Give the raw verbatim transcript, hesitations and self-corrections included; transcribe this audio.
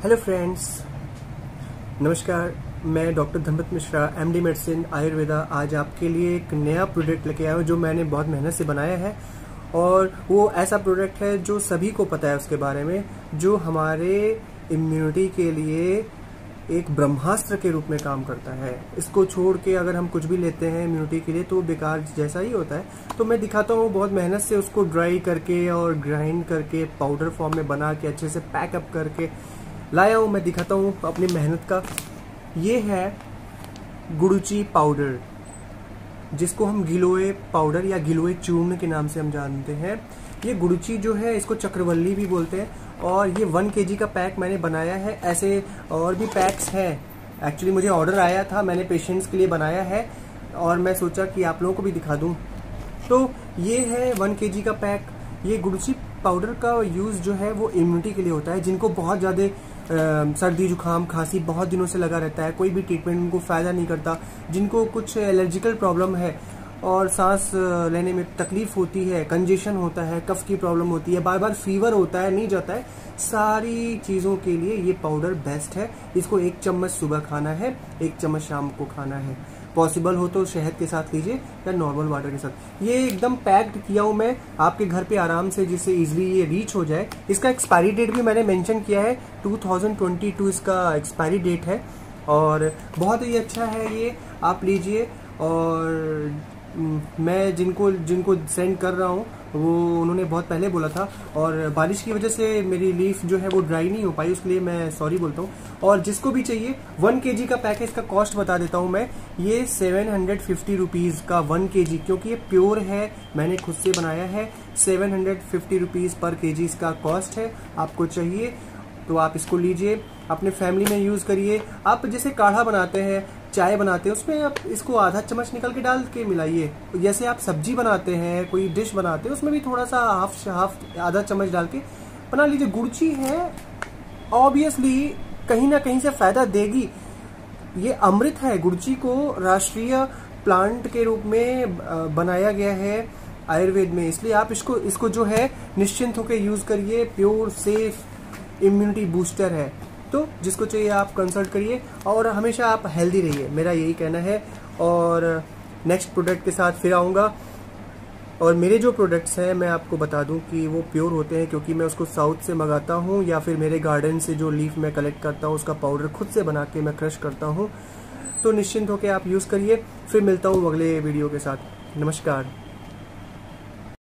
Hello friends, नमस्कार। मैं doctor Dhanpat Mishra, MD medicine Ayurveda, आज आपके लिए एक नया प्रोडक्ट लेके आया हूँ जो मैंने बहुत मेहनत से बनाया है। और वो ऐसा प्रोडक्ट है जो सभी को पता है उसके बारे में, जो हमारे इम्यूनिटी के लिए एक ब्रह्मास्त्र के रूप में काम करता है। इसको छोड़ के अगर हम कुछ भी लेते हैं इम्यूनिटी के लिए तो बेकार जैसा ही होता है। तो मैं दिखाता हूँ बहुत मेहनत से उसको ड्राई करके और ग्राइंड करके पाउडर फॉर्म में बना के अच्छे से पैकअप करके लाया हूँ। मैं दिखाता हूँ अपनी मेहनत का। ये है गुड़ुची पाउडर, जिसको हम गिलोय पाउडर या गिलोय चूर्ण के नाम से हम जानते हैं। ये गुड़ुची जो है इसको चक्रवल्ली भी बोलते हैं। और ये वन केजी का पैक मैंने बनाया है। ऐसे और भी पैक्स हैं। एक्चुअली मुझे ऑर्डर आया था, मैंने पेशेंट्स के लिए बनाया है और मैं सोचा कि आप लोगों को भी दिखा दूं। तो ये है वन केजी का पैक। ये गुड़ुची पाउडर का यूज़ जो है वो इम्यूनिटी के लिए होता है। जिनको बहुत ज़्यादा सर्दी जुकाम खांसी बहुत दिनों से लगा रहता है, कोई भी ट्रीटमेंट उनको फ़ायदा नहीं करता, जिनको कुछ एलर्जिकल प्रॉब्लम है और सांस लेने में तकलीफ होती है, कंजेशन होता है, कफ की प्रॉब्लम होती है, बार बार फीवर होता है, नहीं जाता है, सारी चीज़ों के लिए ये पाउडर बेस्ट है। इसको एक चम्मच सुबह खाना है, एक चम्मच शाम को खाना है। पॉसिबल हो तो शहद के साथ लीजिए या नॉर्मल वाटर के साथ। ये एकदम पैक्ड किया हूँ मैं आपके घर पे आराम से, जिससे इजीली ये रीच हो जाए। इसका एक्सपायरी डेट भी मैंने मेंशन किया है, टू थाउजेंड ट्वेंटी टू इसका एक्सपायरी डेट है। और बहुत ही अच्छा है ये, आप लीजिए। और मैं जिनको जिनको सेंड कर रहा हूँ वो उन्होंने बहुत पहले बोला था और बारिश की वजह से मेरी लीफ जो है वो ड्राई नहीं हो पाई, उसके लिए मैं सॉरी बोलता हूँ। और जिसको भी चाहिए वन केजी का पैकेज का कॉस्ट बता देता हूँ मैं। ये सेवन हंड्रेड फिफ्टी रुपीज़ का वन केजी, क्योंकि ये प्योर है, मैंने खुद से बनाया है। Seven hundred fifty rupees per KG इसका कॉस्ट है। आपको चाहिए तो आप इसको लीजिए, अपने फैमिली में यूज़ करिए। आप जैसे काढ़ा बनाते हैं, चाय बनाते हैं, उसमें आप इसको आधा चम्मच निकल के डाल के मिलाइए। जैसे आप सब्जी बनाते हैं, कोई डिश बनाते हैं, उसमें भी थोड़ा सा हाफ हाफ आधा चम्मच डाल के बना लीजिए। गुड़ची है, ऑब्वियसली कहीं ना कहीं से फायदा देगी। ये अमृत है। गुड़ची को राष्ट्रीय प्लांट के रूप में बनाया गया है आयुर्वेद में, इसलिए आप इसको इसको जो है निश्चिंत होकर यूज करिए। प्योर सेफ इम्यूनिटी बूस्टर है। तो जिसको चाहिए आप कंसल्ट करिए और हमेशा आप हेल्दी रहिए, मेरा यही कहना है। और नेक्स्ट प्रोडक्ट के साथ फिर आऊँगा। और मेरे जो प्रोडक्ट्स हैं मैं आपको बता दूं कि वो प्योर होते हैं, क्योंकि मैं उसको साउथ से मंगाता हूं या फिर मेरे गार्डन से जो लीफ मैं कलेक्ट करता हूं उसका पाउडर खुद से बना के मैं क्रश करता हूं। तो निश्चिंत होकर आप यूज़ करिए। फिर मिलता हूं अगले वीडियो के साथ। नमस्कार।